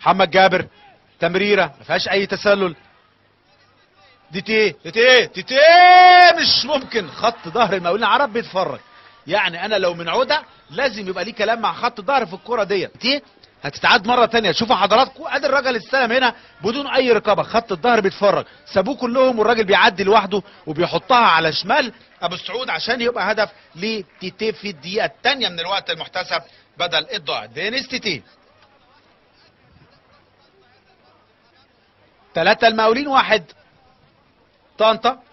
محمد جابر تمريره ما فيهاش اي تسلل. دي تي مش ممكن. خط ظهر المقاولين العرب بيتفرج. يعني انا لو من عوده لازم يبقى ليه كلام مع خط الظهر في الكره ديت. دي هتتعاد مره ثانيه. شوفوا حضراتكم ادي الراجل استلم هنا بدون اي رقابه، خط الظهر بيتفرج، سابوه كلهم والراجل بيعدي لوحده وبيحطها على شمال ابو السعود عشان يبقى هدف لتيتي في الدقيقه الثانيه من الوقت المحتسب بدل الضائع. دينيس تيتي. 3 المقاولين 1 طنطا.